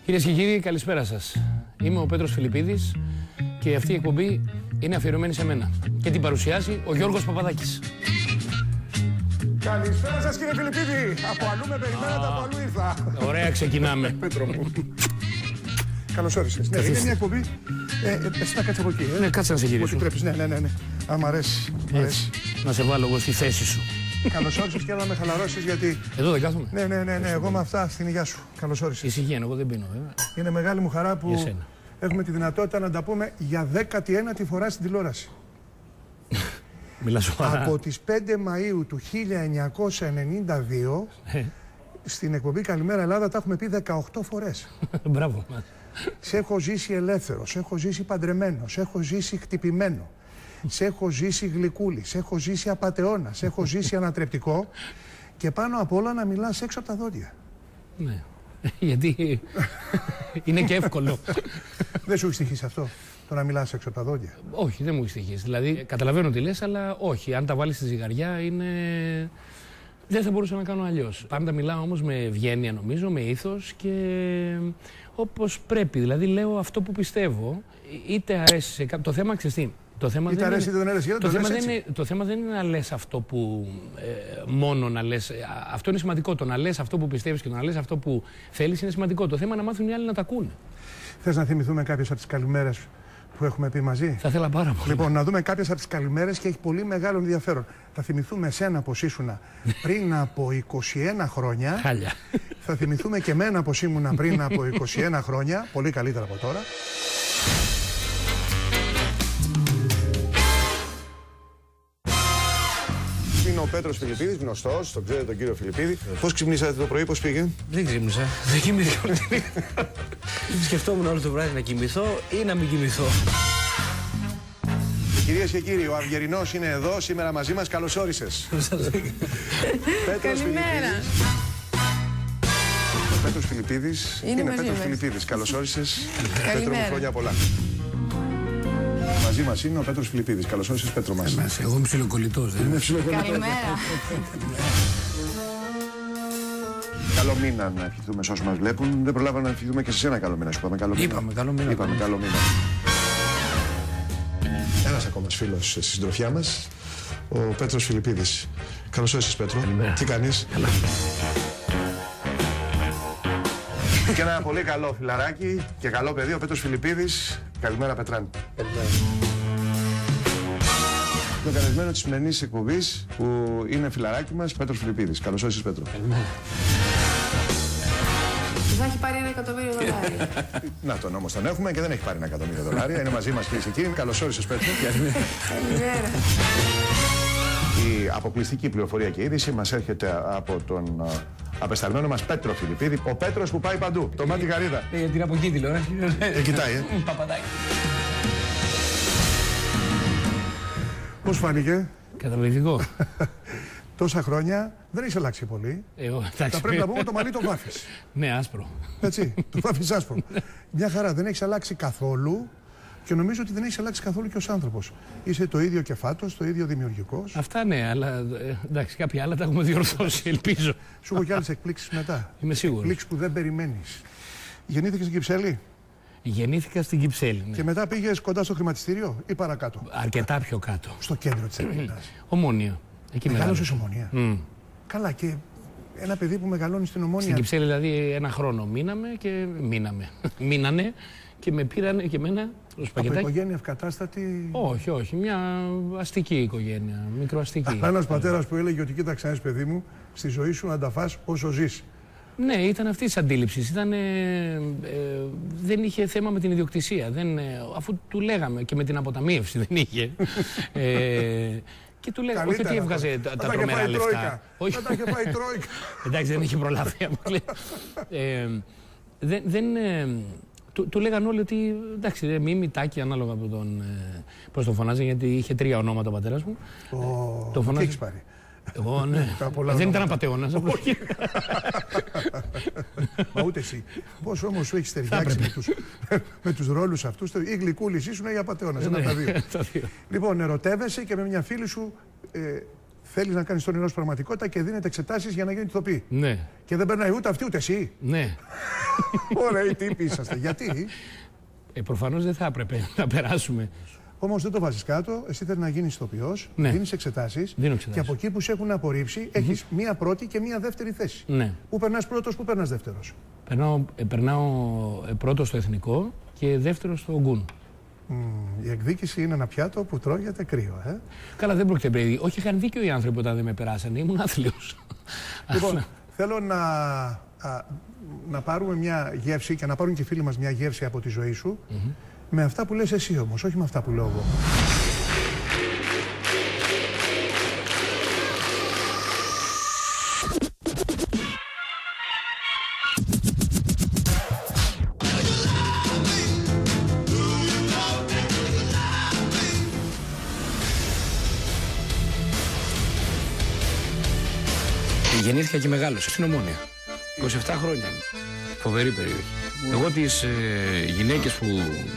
Κυρίες και κύριοι, καλησπέρα σας. Είμαι ο Πέτρος Φιλιππίδης και αυτή η εκπομπή είναι αφιερωμένη σε μένα. Και την παρουσιάζει ο Γιώργος Παπαδάκης. Καλησπέρα σας, κύριε Φιλιππίδη. Από αλλού με περιμένατε, από αλλού ήρθα. Ωραία, ξεκινάμε. Πέτρο μου. Καλώς όρισες. Ναι, είναι μια εκπομπή. Εσύ να κάτσεις από εκεί. Ναι, κάτσε να σε γυρίσω. Ό,τι πρέπει. Ναι. Α, μ' αρέσει. Να σε βάλω εγώ στη θέση σου. Καλώς όρισες και να με χαλαρώσεις γιατί. Εδώ δεν κάθομαι. Ναι. Εγώ με αυτά στην υγεία σου. Καλώς όρισες. Ησυχία, εγώ δεν πίνω, βέβαια. Είναι μεγάλη μου χαρά που έχουμε τη δυνατότητα να τα πούμε για 19η φορά στην τηλεόραση. Μιλάς σοβαρά. Από τις 5 Μαΐου του 1992 στην εκπομπή Καλημέρα Ελλάδα τα έχουμε πει 18 φορές. Μπράβο. Σε έχω ζήσει ελεύθερος, σε έχω ζήσει παντρεμένος, σε έχω ζήσει χτυπημένο, σε έχω ζήσει γλυκούλη, σε έχω ζήσει απατεώνα, σε έχω ζήσει ανατρεπτικό και πάνω απ' όλα να μιλάς έξω από τα δόντια. Ναι. Γιατί είναι και εύκολο. Δεν σου έχει στοιχήσει αυτό, το να μιλάς έξω από τα δόντια? Όχι, δεν μου έχει στοιχήσει. Δηλαδή, καταλαβαίνω τι λες, αλλά όχι. Αν τα βάλεις στη ζυγαριά, είναι. Δεν θα μπορούσα να κάνω αλλιώς. Πάντα μιλάω όμως με ευγένεια, νομίζω, με ήθος και όπως πρέπει. Δηλαδή, λέω αυτό που πιστεύω, είτε αρέσει σε κάποιον. Το θέμα, ξέρεις τι. Το θέμα είτε αρέσει είτε δεν αρέσει. Το θέμα δεν είναι να λες αυτό που μόνο να λες. Αυτό είναι σημαντικό. Το να λες αυτό που πιστεύεις και το να λες αυτό που θέλεις είναι σημαντικό. Το θέμα είναι να μάθουν οι άλλοι να τα ακούνε. Θες να θυμηθούμε κάποιες από τις καλημέρες που έχουμε πει μαζί? Θα ήθελα πάρα πολύ. Λοιπόν, να δούμε κάποιες από τις καλημέρες και έχει πολύ μεγάλο ενδιαφέρον. Θα θυμηθούμε εσένα πως ήσουνα πριν από 21 χρόνια. Χάλια. Θα θυμηθούμε και εμένα πως ήμουνα πριν από 21 χρόνια. Πολύ καλύτερα από τώρα. Είναι ο Πέτρος Φιλιππίδης, γνωστός, τον ξέρετε τον κύριο Φιλιππίδη. Πώς ξυπνήσατε το πρωί, πώς πήγε? Δεν ξύπνησα. Δεν κοιμήθηκα όλη τη νύχτα. Σκεφτόμουν όλο το βράδυ να κοιμηθώ ή να μην κοιμηθώ. Κυρίες και κύριοι, ο Αυγερινός είναι εδώ σήμερα μαζί μας. Καλώς όρισες. Καλημέρα. Ο Πέτρος Φιλιππίδης είναι Πέτρος Φιλιππίδης. Καλώς όρισες. Πέτρο μου, χρόνια πολλά. Μαζί μας είναι ο Πέτρος Φιλιππίδης. Καλώς όρισες, Πέτρο μας. Εγώ είμαι ψιλοκολλητός. Καλημέρα. Καλό μήνα να ευχηθούμε σε όσους μας βλέπουν. Δεν προλάβαμε να ευχηθούμε και σε σένα καλό μήνα. Σου είπαμε καλό μήνα. Είπαμε καλό μήνα. Ένας ακόμα φίλος στη συντροφιά μας, ο Πέτρος Φιλιππίδης. Καλώς όρισες, Πέτρο. Τι κάνεις? Καλά. Και ένα πολύ καλό φιλαράκι και καλό παιδί, ο Πέτρος Φιλιππίδης. Καλημέρα, Πετράν. Καλημέρα. Το καλεσμένο της σημερινής εκπομπής που είναι φιλαράκι μας, Πέτρος Φιλιππίδης. Καλώς όρισες, Πέτρο. Καλημέρα. Θα έχει πάρει $1 εκατομμύριο. Να τον όμως τον έχουμε και δεν έχει πάρει $1 εκατομμύριο. Είναι μαζί μας, κυρίες και κύριοι. Καλώς όρισες, Πέτρο. Καλημέρα. Η αποκλειστική πληροφορία και είδηση μας έρχεται από τον απεσταλμένο μας Πέτρο Φιλιππίδη. Ο Πέτρος που πάει παντού. Το μάτι γαρίδα. Γιατί είναι από εκεί τηλεόραση. Κοιτάει, Παπαδάκη. Πώς φάνηκε? Καταπληκτικό. Τόσα χρόνια δεν έχεις αλλάξει πολύ. Θα πρέπει να πούμε το μαλλί το βάφεις. Ναι, άσπρο. Έτσι, το βάφεις άσπρο. Μια χαρά, δεν έχεις αλλάξει καθόλου και νομίζω ότι δεν έχεις αλλάξει καθόλου και ως άνθρωπος. Είσαι το ίδιο κεφάτος, το ίδιο δημιουργικός. Αυτά ναι, αλλά εντάξει, κάποια άλλα τα έχουμε διορθώσει, ελπίζω. Σου έχω κι άλλες εκπλήξεις μετά. Είμαι σίγουρος. Εκπλήξεις που δεν περιμένεις. Γεννήθηκες στην Κυψέλη. Γεννήθηκα στην Κυψέλη. Ναι. Και μετά πήγες κοντά στο χρηματιστήριο ή παρακάτω? Αρκετά πιο κάτω. Στο κέντρο της Αθήνας. Ομόνια. Εκεί μεγάλωσες Ομόνια. Καλά, και ένα παιδί που μεγαλώνει στην Ομόνια. Στην Κυψέλη δηλαδή ένα χρόνο μείνανε και με πήρανε και εμένα στο σπαγετάκι. Από οικογένεια ευκατάστατη? Όχι, μια αστική οικογένεια, μικροαστική. Ένας πατέρας που έλεγε ότι κοίταξε ένα παιδί μου, στη ζωή σου να τα φας όσο ζεις. Ναι, ήταν αυτή τη αντίληψη. Δεν είχε θέμα με την ιδιοκτησία. Αφού του λέγαμε και με την αποταμίευση δεν είχε. Και του λέγαμε, όχι ότι έβγαζε τα τρομερά λεφτά. Όχι. Θα τα είχε πάει τρόικα. Εντάξει, δεν είχε προλάβει. Του λέγαν όλοι ότι εντάξει, Μίμη, Τάκη, ανάλογα από τον. Πώς τον φωνάζει, γιατί είχε 3 ονόματα ο πατέρας μου. Τι έχεις πάρει? Εγώ ναι. Δεν ήταν απατεώνας. Μα ούτε εσύ. Πώς όμως σου έχεις ταιριάξει με τους ρόλους αυτούς? Ή γλυκούλης ήσουν ή απατεώνας. Ένα από τα δύο. Λοιπόν, ερωτεύεσαι και με μια φίλη σου θέλεις να κάνεις τον όνειρό σου πραγματικότητα και δίνετε εξετάσεις για να γίνει ηθοποιή. Ναι. Και δεν περνάει ούτε αυτή ούτε εσύ. Ναι. Ωραίοι τύποι είσαστε. Γιατί? Προφανώς δεν θα έπρεπε να περάσουμε. Όμως δεν το βάζεις κάτω, εσύ θέλεις να γίνεις ηθοποιός, Ναι. δίνεις εξετάσεις και από εκεί που σε έχουν απορρίψει έχεις μία πρώτη και μία δεύτερη θέση. Ναι. Πού περνάς πρώτος, πού περνάς δεύτερος? Περνάω πρώτο στο εθνικό και δεύτερο στο γκουν. Η εκδίκηση είναι ένα πιάτο που τρώγεται κρύο, Καλά, δεν πρόκειται παιδί. Όχι, είχαν δίκιο οι άνθρωποι όταν δεν με περάσανε. Ήμουν άθλιος. Λοιπόν, θέλω να πάρουμε μια γεύση και να πάρουν και οι φίλοι μας μια γεύση από τη ζωή σου. Με αυτά που λες εσύ όμως, όχι με αυτά που λέω εγώ. Γεννήθηκα και μεγάλωσα στην Ομόνια. 27 χρόνια. Φοβερή περιοχή. Εγώ τις γυναίκες που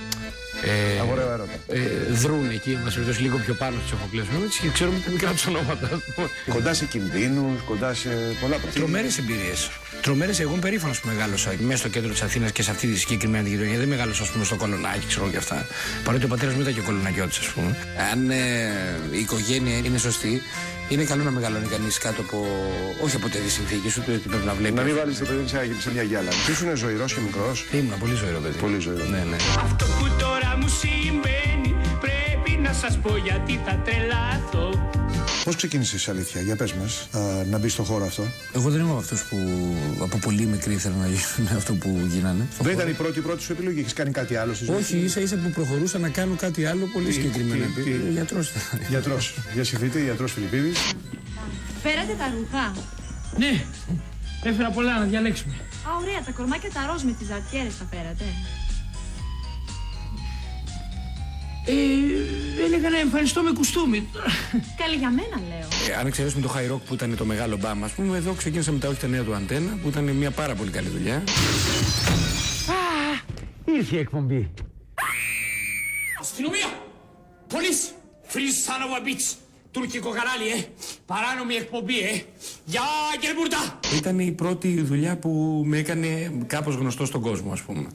δρούν εκεί, μας ρωτήσει λίγο πιο πάνω στις Σοφοκλές, και ξέρουμε τα μικρά τους ονόματα. Κοντά σε κινδύνους, κοντά σε πολλά πράγματα. Τρομερές εμπειρίες. Τρομερές, εγώ είμαι περήφανος που μεγάλωσα μέσα στο κέντρο της Αθήνας και σε αυτή τη συγκεκριμένη γειτονιά. Δεν μεγάλωσα, ας πούμε, στο Κολονάκι, ξέρω και αυτά. Παρότι ο πατέρας μου ήταν και κολονακιώτης, ας πούμε. Αν η οικογένεια είναι σωστή, είναι καλό να μεγαλώνει κανείς κάτω από. Όχι από τέτοιες συνθήκες, ούτε ότι πρέπει να βλέπει. Να μην βάλεις το παιδί σε μια γυάλα. Τι ήσουν ζωηρός και μικρός? Ήμουν πολύ ζωηρό παιδί. Πολύ ζωηρό. Ναι, ναι. Αυτό που τώρα μου συμβαίνει πρέπει να σας πω γιατί θα τρελάθω. Πώς ξεκίνησες, αλήθεια, για πες μας, να μπεις στο χώρο αυτό? Εγώ δεν είμαι από αυτούς που από πολύ μικρή ήθελαν να γίνουν αυτό που γίνανε. Δεν ήταν η πρώτη σου επιλογή, έχεις κάνει κάτι άλλο στη ζωή? Όχι, ίσα που προχωρούσα να κάνω κάτι άλλο πολύ συγκεκριμένα. Γιατρός. Γιατρός. Για συμφίτη, γιατρός Φιλιππίδης. Φέρατε τα ρούχα. Ναι, έφερα πολλά να διαλέξουμε. Α, ωραία, τα κορμάκια τα ροζ με τις ζαρτιέρες τα φέρατε. Έλεγα να εμφανιστώ με κουστούμι. Καλή για μένα, λέω. Αν εξαιρέσουμε το high rock που ήταν το μεγάλο μπαμ, ας πούμε, εδώ ξεκίνησα μετά όχι τα νέα του Αντένα, που ήταν μια πάρα πολύ καλή δουλειά. Ήρθε η εκπομπή. Αστυνομία! Police! Free son of a bitch! Τουρκικό κανάλι, παράνομη εκπομπή, Γεια, Γερμπουρτά! Ήταν η πρώτη δουλειά που με έκανε κάπως γνωστό στον κόσμο, ας πούμε.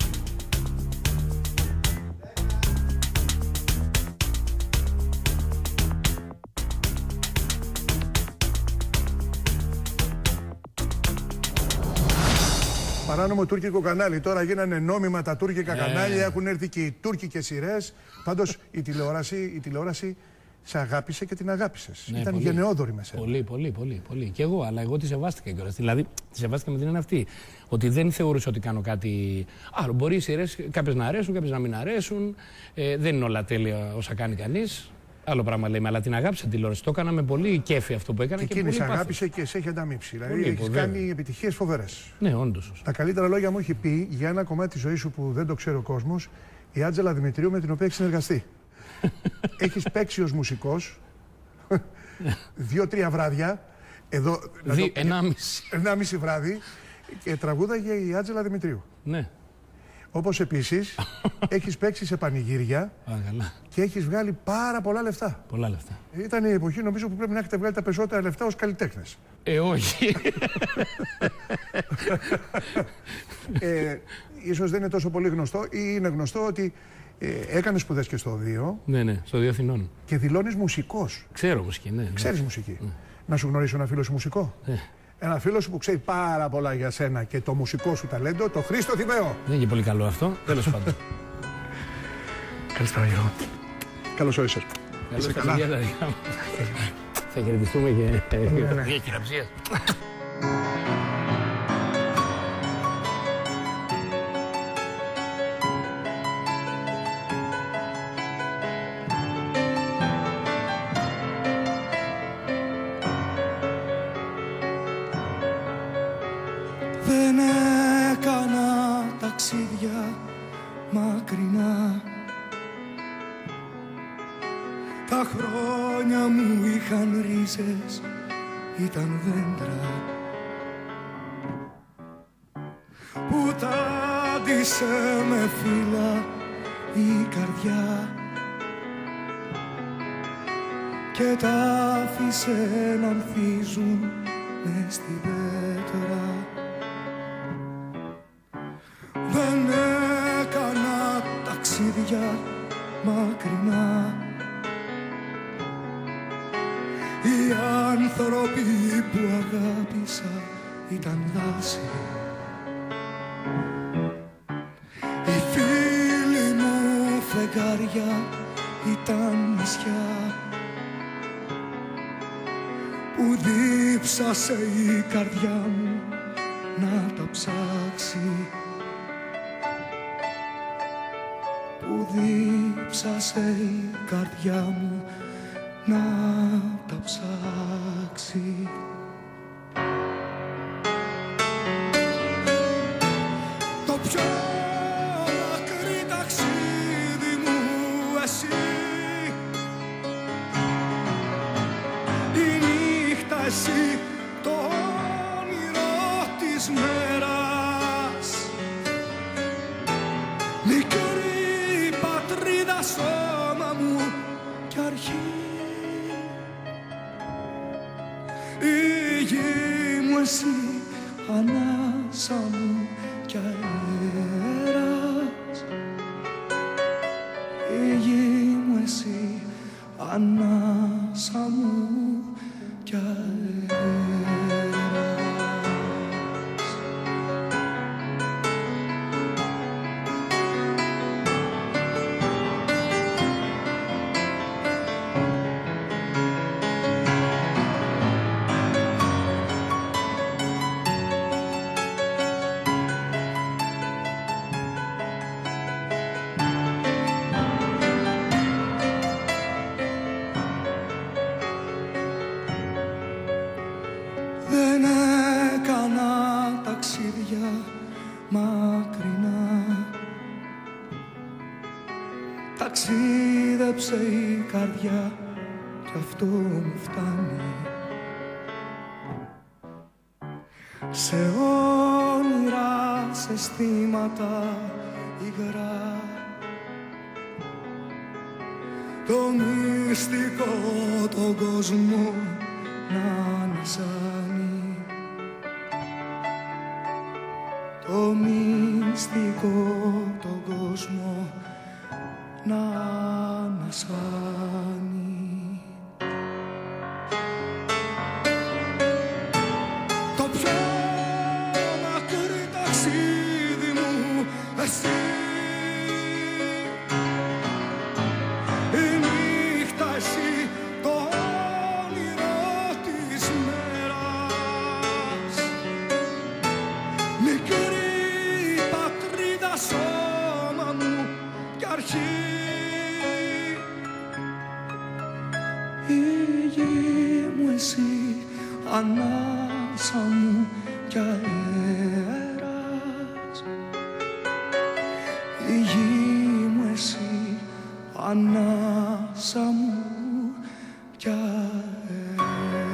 Παράνομο τουρκικό κανάλι. Τώρα γίνανε νόμιμα τα τουρκικά κανάλια, έχουν έρθει και οι τουρκικές σειρές. Πάντως η τηλεόραση σε αγάπησε και την αγάπησες. Ναι, ήταν πολύ. γενναιόδορη με σένα. Πολύ. Και εγώ, αλλά εγώ τη σεβάστηκα κιόλας. Δηλαδή, τη σεβάστηκα με την έννοια αυτή. Ότι δεν θεωρούσα ότι κάνω κάτι άλλο. Μπορεί οι σειρές κάποιες να αρέσουν, κάποιες να μην αρέσουν. Δεν είναι όλα τέλεια όσα κάνει κανείς. Άλλο πράγμα λέμε, αλλά την αγάπησα τηλεόραση. Το έκανα με πολύ κέφι αυτό που έκανα. Και εκείνη σε αγάπησε και σε έχει ανταμείψει. Δηλαδή έχεις κάνει επιτυχίες φοβερές. Ναι, όντως. Τα καλύτερα λόγια μου έχει πει για ένα κομμάτι της ζωής σου που δεν το ξέρει ο κόσμος, η Άντζελα Δημητρίου, με την οποία έχεις συνεργαστεί. Έχεις παίξει ως μουσικός 2-3 βράδια. Εδώ. 1,5 βράδυ και τραγούδαγε η Άντζελα Δημητρίου. Ναι. Όπως επίσης έχεις παίξει σε πανηγύρια και έχεις βγάλει πάρα πολλά λεφτά. Πολλά λεφτά. Ήταν η εποχή, νομίζω, που πρέπει να έχετε βγάλει τα περισσότερα λεφτά ως καλλιτέχνες. Όχι. Ίσως δεν είναι τόσο πολύ γνωστό, ή είναι γνωστό ότι έκανες σπουδές και στο ΟΔείο. Ναι, στο ΟΔείο Αθηνών. Και δηλώνεις μουσικός. Ξέρω μουσική, ναι. Ξέρεις μουσική. Να σου γνωρίσω ένα φίλο σου μουσικό. Ένα φίλο σου που ξέρει πάρα πολλά για σένα και το μουσικό σου ταλέντο, το Χρήστο Θημαίο. Δεν είναι και πολύ καλό αυτό. Τέλος πάντων. Καλησπέρα, Γιώργο. Καλώς όρισες. Είσαι καλά? Θα χαιρετιστούμε και για κυραψία. Δεν έκανα ταξίδια μακρινά. Τα χρόνια μου είχαν ρίζες, ήταν δέντρα που τάντισε με φύλλα η καρδιά και τα άφησε να ανθίζουν μες στην πέτρα. δεν έκανα ταξίδια μακρινά. Οι άνθρωποι που αγάπησα ήταν δάση. Οι φίλοι μου φεγγάρια ήταν νησιά που δίψασε η καρδιά μου να τα ψάξει. Που δίψασε η καρδιά μου να τα ψάξει. Το πιο μακρύ ταξίδι μου εσύ, η νύχτα εσύ, το όνειρο της μέρας, μικρή πατρίδα σώμα μου κι αρχή. Η γη μου εσύ, ανάσα μου κι αέρας. Η γη μου εσύ, ανάσα μου κι αέρας. Δεν έκανα ταξίδια μακρινά. Ταξίδεψε η καρδιά κι αυτό μου φτάνει. Σε όνειρα, σε αισθήματα υγρά, το μυστικό τον κόσμο να ανασάνει. Το μυστικό τον κόσμο να ανασάνει. Το πιο μακρύ ταξίδι μου εσύ, η νύχτα εσύ, το όνειρο της μέρας, μικρή πατρίδα σώμα μου κι αρχή. Η γη μου εσύ, ανάσα μου κι αέρας. Η γη μου εσύ, ανάσα μου κι αέρας.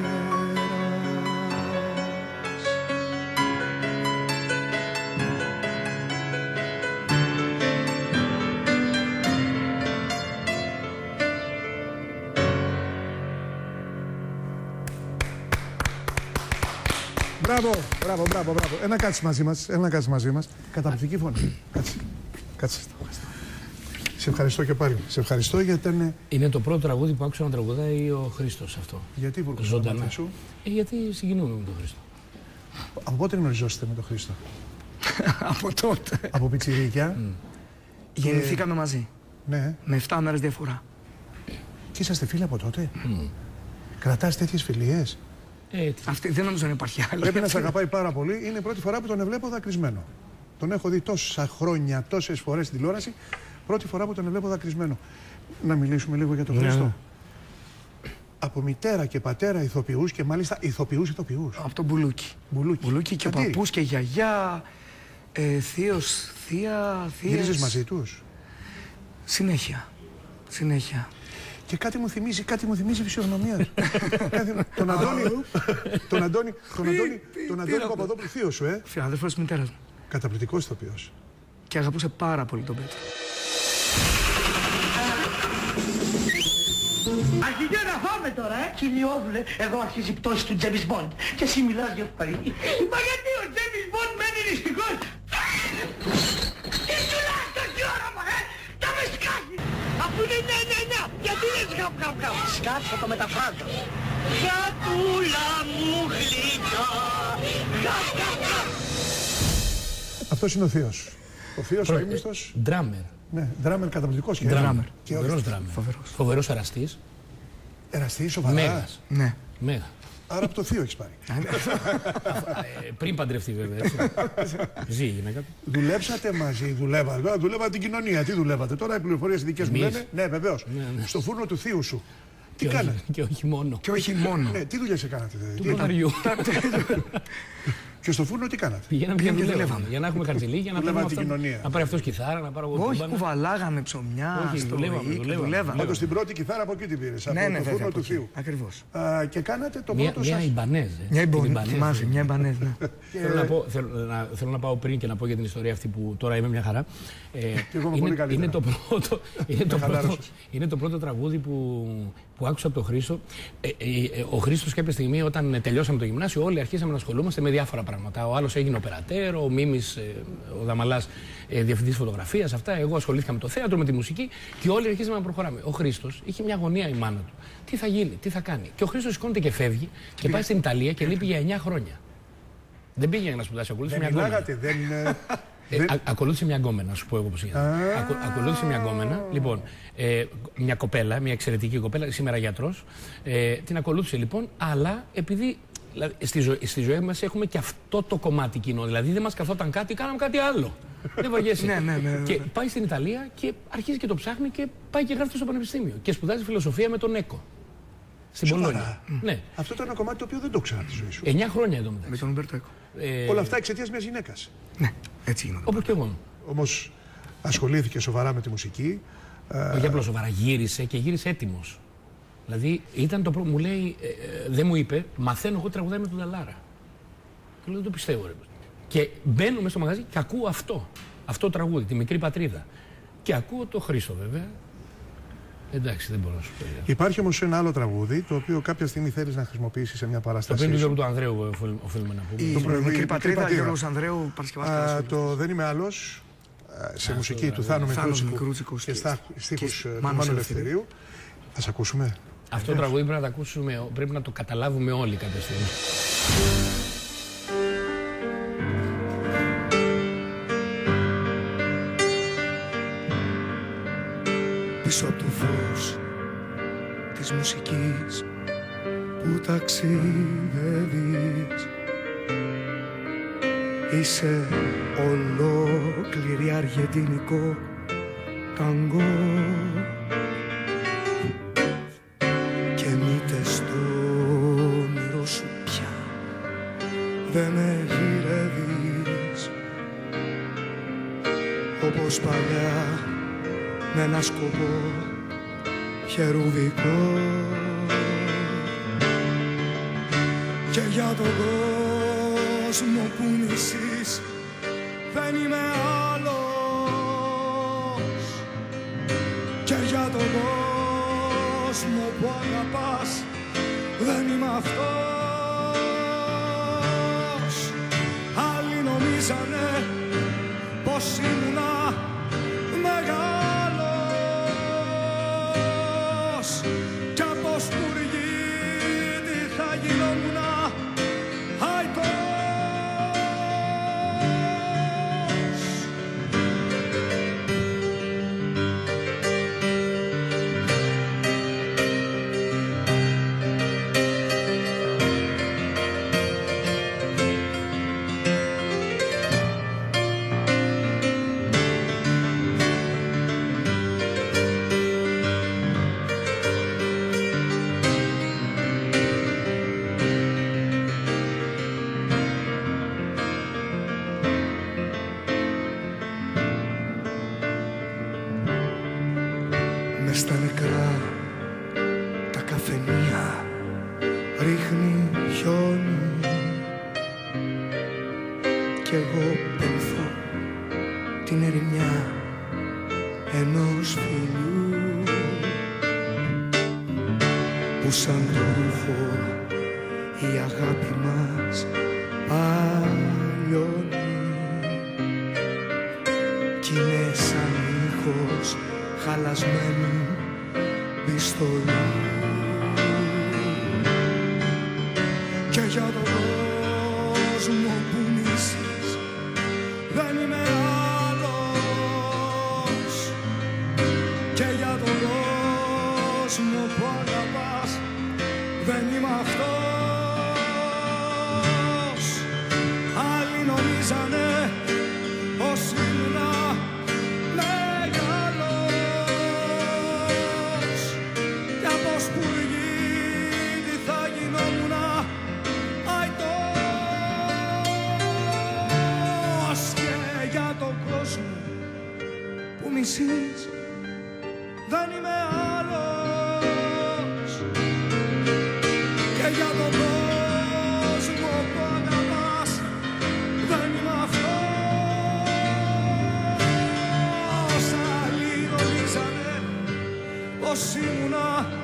Μπράβο, μπράβο, μπράβο, μπράβο. Ένα κάτσε μαζί μας, ένα κάτσε μαζί μας. Καταπληκτική φωνή. Κάτσε, κάτσε. Σε ευχαριστώ και πάλι. Σε ευχαριστώ γιατί ήταν... Είναι το πρώτο τραγούδι που άκουσα να τραγουδάει ο Χρήστος αυτό. Γιατί ζωντανά σου? Γιατί συγκινούμε με τον Χρήστο. Από πότε γνωριζόσαστε με τον Χρήστο? Από τότε. Από πιτσιρίκια. Γεννηθήκαμε μαζί. Ναι. Με 7 μέρες διαφορά. Και είσαστε φίλοι από τότε? Κρατάς τέτοιες φιλίες? Αυτή δεν νομίζω να υπάρχει άλλη. Πρέπει να σε αγαπάει πάρα πολύ. Είναι η πρώτη φορά που τον βλέπω δακρυσμένο. Τον έχω δει τόσα χρόνια, τόσες φορές στην τηλεόραση. Πρώτη φορά που τον βλέπω δακρυσμένο. Να μιλήσουμε λίγο για τον Χρήστο. Από μητέρα και πατέρα ηθοποιούς και μάλιστα ηθοποιούς. Από τον Μπουλούκι. Μπουλούκι και παππούς και γιαγιά, θείος, θεία, θείες. Γύριζες μαζί τους? Συνέχεια. Και κάτι μου θυμίζει φυσιογνωμία. Τον Αντώνη Παπαδόπουλο, θείο σου, Φιλάδελφος της μητέρας μου. Καταπληκτικός ηθοποιός. Και αγαπούσε πάρα πολύ τον Πέτρο. Αρχίζε να φάμε τώρα, Κυριόβουλε, εδώ αρχίζει η πτώση του Τζέμις Μποντ. Και εσύ μιλάς για φαρή. Μα γιατί ο Τζέμις Μποντ μένει νηστικός? κάτσω το μεταφράζω. Γατούλα μου γλυκά. Αυτός είναι ο θείος. Ο θείος ο ήμιστος. Ντράμερ. Ναι, ντράμερ καταπληκτικός. Φοβερός ντράμερ. Φοβερός εραστής. Εραστής, σοβαρά. Μέγας. Ναι. Μέγα. Άρα από το θείο έχεις πάρει. Πριν παντρευτεί βέβαια, έτσι. Ζει η γυναίκα του. Δουλέψατε μαζί, δουλεύατε την κοινωνία. Τι δουλεύατε τώρα, οι πληροφορίες δικές μου λένε. Ναι, βεβαίως. Στο φούρνο του θείου σου. Τι κάνατε. Και όχι μόνο. Και όχι μόνο. Ναι, τι δουλειές κάνατε. Του πρωταριού. Και στο φούρνο τι κάνατε. Πηγαίναμε και δουλεύαμε. Για να έχουμε χαρτιλί, για να πάρει αυτός κιθάρα, να πάρω εγώ. Όχι, κουβαλάγαμε ψωμιά. Όχι, δουλεύαμε. Πάντως την πρώτη κιθάρα από εκεί την πήρες. Από το φούρνο του θείου. Ακριβώς. Και κάνατε το πρώτο σας. Μια Ιμπανέζ. Μια Ιμπανέζ. Θέλω να πάω πριν και να πω για την ιστορία αυτή που τώρα είμαι μια χαρά. Είναι το πρώτο τραγούδι που άκουσα από τον Χρήστο. Ο Χρήστος κάποια στιγμή, όταν τελειώσαμε το γυμνάσιο, όλοι αρχίσαμε να ασχολούμαστε με διάφορα πράγματα. Ο άλλος έγινε οπερατέρ, ο Μίμης, ο Δαμαλάς, διευθυντής φωτογραφίας, αυτά. Εγώ ασχολήθηκα με το θέατρο, με τη μουσική και όλοι αρχίσαμε να προχωράμε. Ο Χρήστος είχε μια αγωνία η μάνα του. Τι θα γίνει, τι θα κάνει. Και ο Χρήστος σηκώνεται και φεύγει και πάει στην Ιταλία και λείπει για 9 χρόνια. Δεν πήγε για να σπουδάσει, ακολούθησε μια γκόμενα. Ακολούθησε μια γκόμενα, να σου πω εγώ πώς γίνεται. Ακολούθησε μια γκόμενα. Λοιπόν, μια κοπέλα, μια εξαιρετική κοπέλα, σήμερα γιατρός. Την ακολούθησε λοιπόν, αλλά επειδή στη ζωή μας έχουμε και αυτό το κομμάτι κοινό. Δηλαδή δεν μας καθόταν κάτι, κάναμε κάτι άλλο. Δεν βαγέσαι. Ναι. Και πάει στην Ιταλία και αρχίζει και το ψάχνει και πάει και γράφει στο πανεπιστήμιο. Και σπουδάζει φιλοσοφία με τον Έκο. Στην Πολόνια. Ναι. Αυτό ήταν ένα κομμάτι το οποίο δεν το ξέρα τη ζωή σου. 9 χρόνια εδώ μεταξύ. Με τον Ουμπέρτο Έκο. Όλα αυτά εξαιτίας μιας γυναίκας. Ναι, έτσι είναι. Όπως και εγώ. Όμως ασχολήθηκε σοβαρά με τη μουσική. Όχι απλώς σοβαρά, γύρισε και γύρισε έτοιμος. Δηλαδή ήταν το πρώτο, μου λέει, δεν μου είπε, μαθαίνω εγώ τραγουδάει με τον Νταλάρα. Και λέω, δεν το πιστεύω ρε. Και μπαίνω μέσα στο μαγαζί και ακούω αυτό το τραγούδι, τη μικρή πατρίδα. Και ακούω το Χρήστο βέβαια. Εντάξει, δεν μπορώ να σου πω. Υπάρχει όμως ένα άλλο τραγούδι, το οποίο κάποια στιγμή θέλεις να χρησιμοποιήσεις σε μια παράσταση. Το πριν του Γιώργου του Ανδρέου οφείλουμε να πούμε. Η μικρή πατρίδα, Γιώργος Ανδρέου, Παρασκευάς. Το «Δεν είμαι άλλος», σε μουσική του Θάνο Μικρούτσικου και στίχους του Μάνου Ελευθερίου. Θα σε ακούσουμε. Αυτό το τραγούδι πρέπει να το ακούσουμε, πρέπει να το καταλάβουμε όλοι κάποια στιγμή. Πίσω από το φως της μουσικής που ταξιδεύεις, είσαι ολόκληρη αργεντινικό ταγκό και μήτε στο όνειρο σου πια δεν με γυρεύεις όπως παλιά με ένα σκοπό χερουβικό και για τον κόσμο που μισείς δεν είμαι άλλος και για τον κόσμο που αγαπάς δεν είμαι αυτός. Άλλοι νομίζανε πως ήμουνα μεγάλος κι από σπουργίτη θα γινόμουνα αϊτός. Μες στα νεκρά τα καφενεία ρίχνει χιόνι κι εγώ πενθώ την ερημιά ενός φιλιού που σαν το ρούχο η αγάπη μας παλιώνει κι είναι σαν ήχος χαλασμένη πιστολή. και για τον κόσμο που μισείς δεν είμαι άλλος, και για τον κόσμο που αγαπάς δεν είμαι αυτός. Άλλοι νομίζανε πως ήμουνα μεγάλος, κι από σπουργίτη θα γινόμουνα αητός. Και για τον κόσμο που μισείς δεν είμαι άλλος, και για τον κόσμο που αγαπάς δεν είμαι αυτός. Άλλοι νομίζανε πως ήμουνα